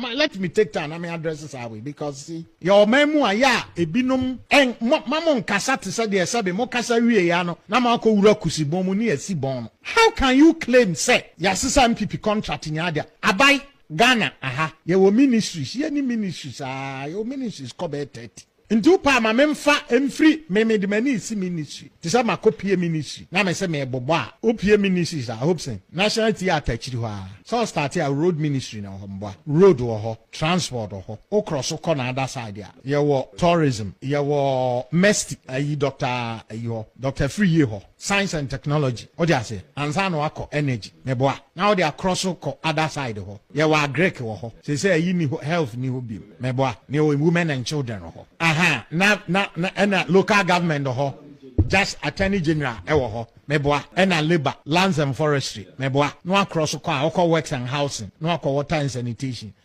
let me take time. I mean, addresses are we because see your memu aya ebinum en mama nkasa te say de sabe mo kasa wie ya no na ma ko wura kusibon mu ne esi bon. How can you claim say yasisa MPP contract in Adia abai Ghana ye wo ministries ye ni ministries your ministries ko be 30 ndu pa ma memfa emfri me de mani isi ministry ti say ma kopie ministry na me say me bobo a opie ministries I hope say national theatre chiri ho a so start a road ministry na ho mbo road wo ho transport ho o cross ko na other side a ye wo tourism ye wo mesti ayi Dr. Free ho science and technology o dey say ansa no akọ energy me bo a now they are cross ko other side ho ye wo agrek wo ho say ayi ni health ni ho bi me bo a ne women and children ho na local government ho just attorney general ewo ho meboa na labor lands and forestry meboa no across ko works and housing no akọ water and sanitation